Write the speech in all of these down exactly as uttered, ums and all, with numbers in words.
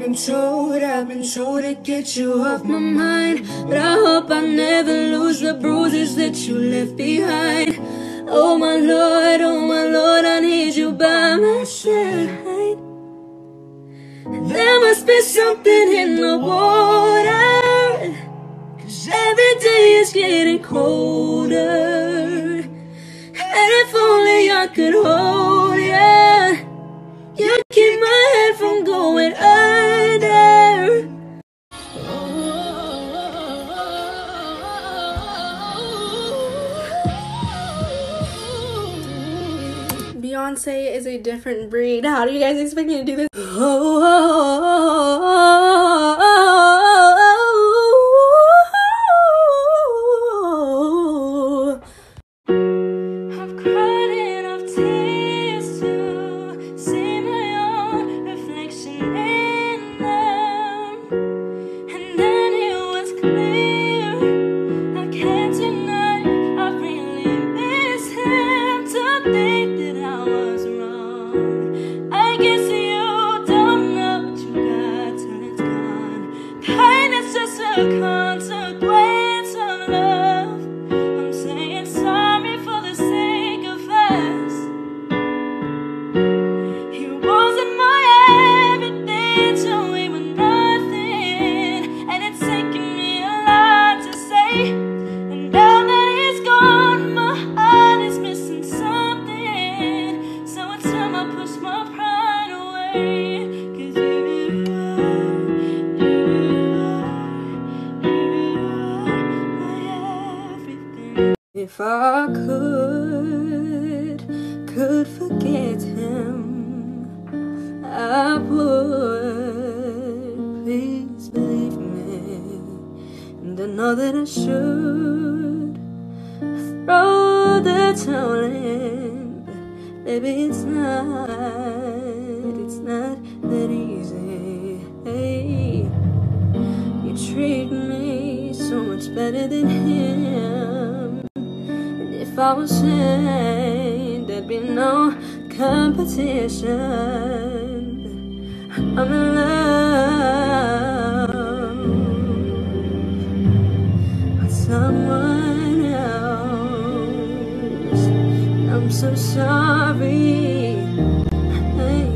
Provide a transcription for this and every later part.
been told, I've been told to get you off my mind, but I hope I never lose the bruises that you left behind. Oh my Lord, oh my Lord, I need you by my side. There must be something in the water, 'cause every day it's getting colder. And if only I could hold you, you keep my head from going under. Beyonce is a different breed. How do you guys expect me to do this? Oh, oh, oh, oh, oh, oh. I've cried enough tears to see my own reflection in them, and then it was clear, I can't deny I really miss him. To think that I was wrong, I guess you don't know what you got till it's gone. Pain is just a consequence of love. I'm saying sorry for the sake of us. He wasn't my everything till we were nothing, and it's taken me a lot to say. And now that he's gone, my heart is missing something. So it's time I push my pride away, 'cause you are, you are, you are my everything. If I could, could forget him, I would. Please believe me, and I know that I should throw the towel in, but baby it's not, it's not that easy. Hey, you treat me so much better than him, and if I was him, there'd be no competition. I'm in love with someone else. I'm so sorry. Hey.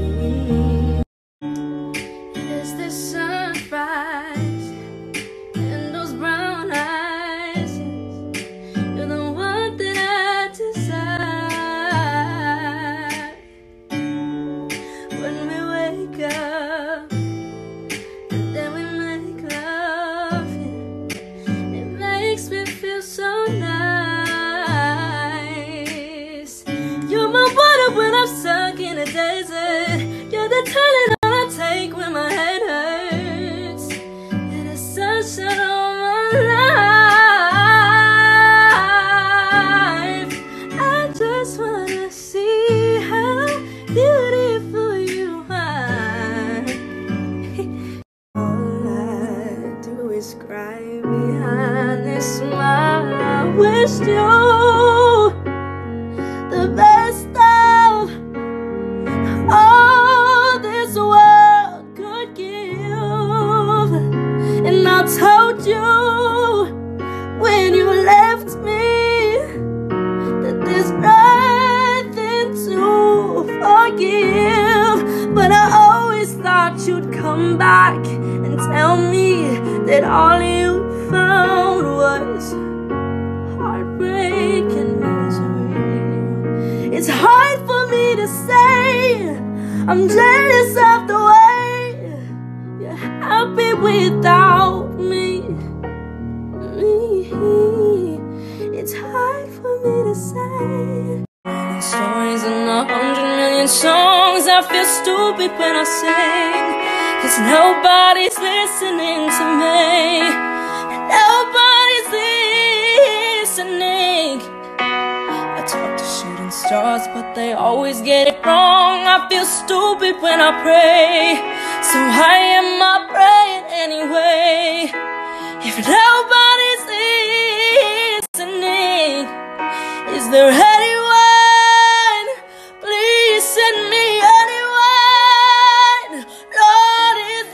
Is this sunrise and those brown eyes? You're the one that I desire. When we wake up and then we make love, it makes me feel so nice. You're my water when I'm stuck in a desert. You're the Tylenol I take when my head hurts. You're the sunshine on my life. I just wanna see how beautiful you are. All I do is cry behind this smile. I wish you the best of all this world could give. And I told you when you left me that there's nothing to forgive, but I always thought you'd come back and tell me that all you found was heartbreak and misery. It's hard for me to say, I'm jealous of the way you're happy without me. It's hard for me to say. Stories and a hundred million songs, I feel stupid when I sing, 'cause nobody's listening to me. Nobody's listening. I talk to shooting stars, but they always get it wrong. I feel stupid when I pray, so why am I praying anyway? If nobody's listening, is there anyone? Please send me anyone. Lord, is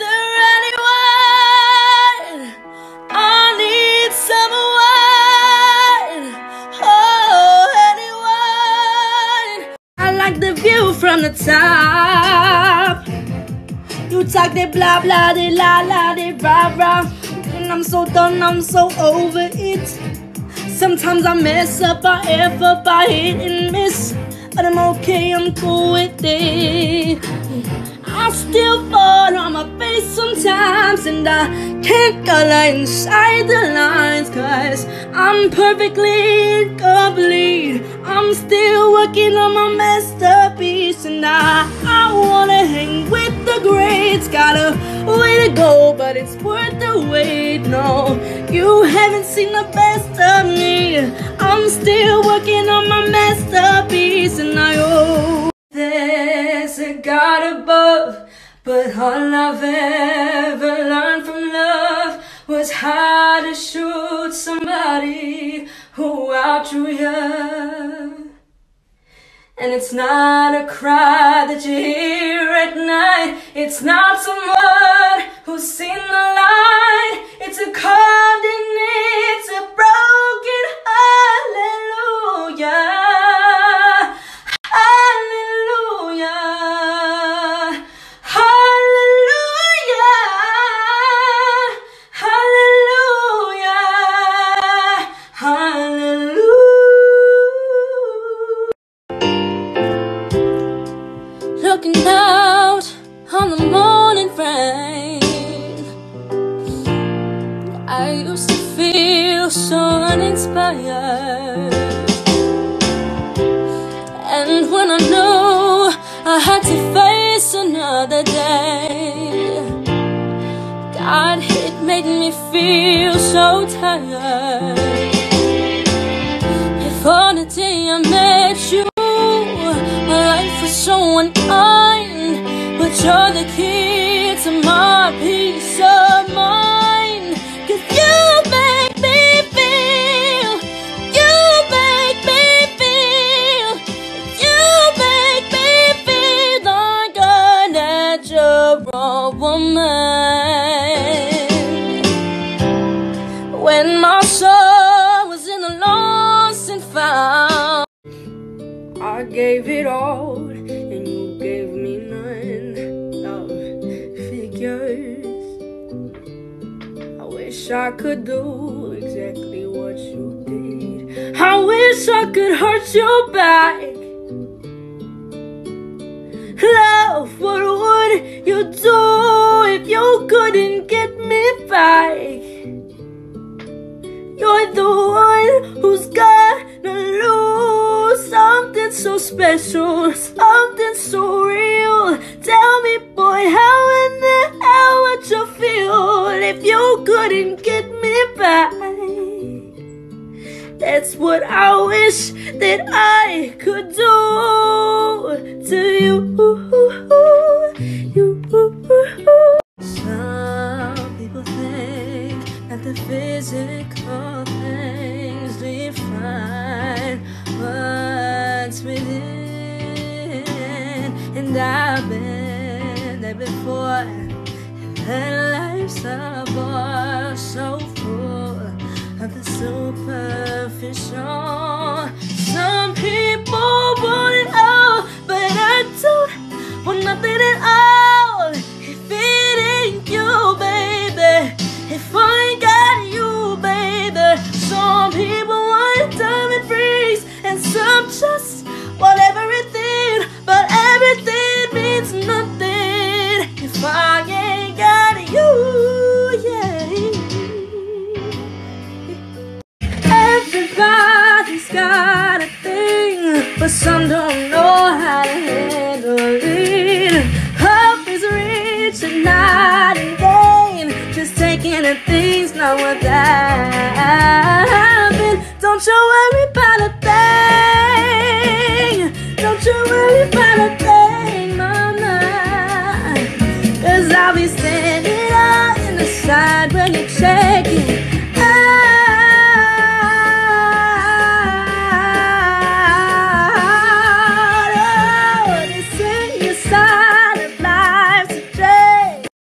view from the top. You talk that blah blah, de la la, de rah rah, and I'm so done, I'm so over it. Sometimes I mess up, I F up, I hit and miss, but I'm okay, I'm cool with it. I still fall on my face sometimes, and I can't color inside the lines, cause I'm perfectly incomplete. I'm still working on my masterpiece, and I, I wanna hang with the greats. Got a way to go, but it's worth the wait. No, you haven't seen the best of me. I'm still working on my masterpiece, and I hope there's a God above, but all I've ever learned from love was how to shoot somebody who outdrew you. And it's not a cry that you hear at night. It's not someone who's seen the light. It's a condemnation, it's a broken hallelujah. Hallelujah, hallelujah, hallelujah, hallelujah. Looking out on the morning rain, I used to feel so uninspired. And when I knew I had to face another day, God, it made me feel so tired. If on the day I met you, my life was so unkind, but you're the key to my peace of mind. 'Cause you make me feel, you make me feel, you make me feel like a natural woman. When my soul was in the lost and found, I gave it all, and you gave me none. Love figures. I wish I could do exactly what you did. I wish I could hurt you back. Love, what would you do if you couldn't get me back? You're the one who's gonna lose something so special, something so real. Tell me, boy, how in the hell would you feel if you couldn't get me back? That's what I wish that I could do to you. You. Some people think that the physical things define what's within, and I've been there before. And life's a bore so full of the superficial. Some people want it all, but I don't want nothing at all. If it ain't you, baby, if I ain't got you, baby. Some people want diamond rings, and some just want everything, but everything means nothing if I ain't got you, yeah. Everybody's got a thing, but some don't know how to handle it. Hope is rich and not in vain, just taking the things not worth having. Don't you worry.